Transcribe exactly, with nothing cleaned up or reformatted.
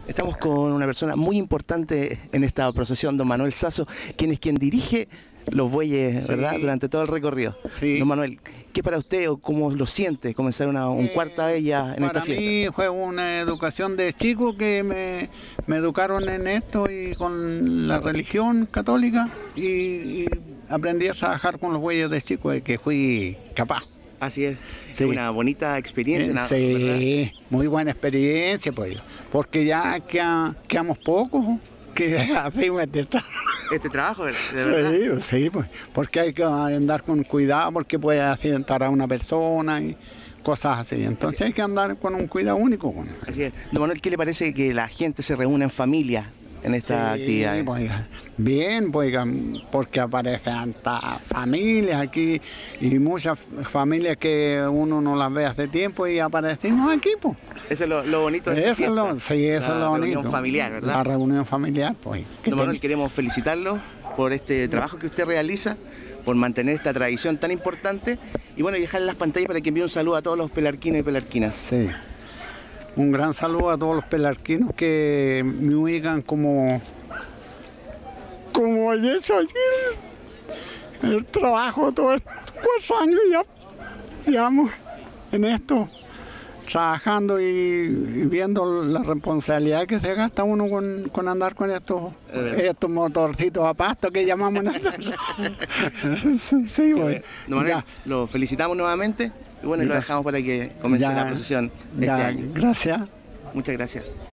Estamos con una persona muy importante en esta procesión, don Manuel Sasso, quien es quien dirige los bueyes, sí, ¿verdad?, durante todo el recorrido. Sí. Don Manuel, ¿qué para usted o cómo lo siente comenzar una un eh, cuarta vez ya en esta fiesta? Para mí fue una educación de chico que me, me educaron en esto y con la religión católica y, y aprendí a trabajar con los bueyes de chico, de que fui capaz. Así es, sí. Una bonita experiencia. Una, sí, ¿verdad? Muy buena experiencia, pues, porque ya queda, quedamos pocos que hacemos este trabajo. Este trabajo, ¿de verdad? Sí, sí, pues, porque hay que andar con cuidado, porque puede accidentar a una persona y cosas así. Entonces hay que andar con un cuidado único. Bueno. Así es. Don Manuel, ¿qué le parece que la gente se reúne en familia en esta sí, actividad? Pues, bien, pues, porque aparecen tantas familias aquí y muchas familias que uno no las ve hace tiempo y aparecimos aquí, pues. Eso es lo, lo bonito de esta eso es lo, Sí, eso la es lo bonito. reunión familiar, ¿verdad? La reunión familiar, pues. Don Manuel, queremos felicitarlo por este trabajo que usted realiza, por mantener esta tradición tan importante y bueno, dejar las pantallas para que envíe un saludo a todos los pelarquinos y pelarquinas. Sí. Un gran saludo a todos los pelarquinos que me ubican como como he hecho aquí el, el trabajo todos estos cuatro años ya llevamos en esto, trabajando y, y viendo la responsabilidad que se gasta uno con, con andar con estos, estos motorcitos a pasto que llamamos nosotros. Sí, bueno. Don Manuel, lo felicitamos nuevamente y bueno, y lo dejamos para que comience ya, la procesión de ya, este año. Gracias. Muchas gracias.